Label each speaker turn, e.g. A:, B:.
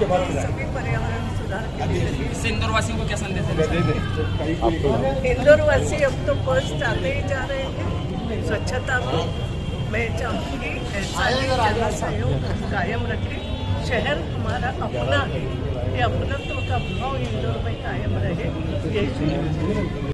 A: सभी पर्यावरण सुधार के लिए लगी।
B: इससे इंदौर वासियों को क्या संदेश है?
A: इंदौर वासी अब तो फर्स्ट आते ही जा रहे हैं स्वच्छता में। मैं चाहूँगी ऐसा ही जन सहयोग कायम रखें। शहर हमारा अपना है, ये अपनत्व का भाव इंदौर में कायम रहे, यही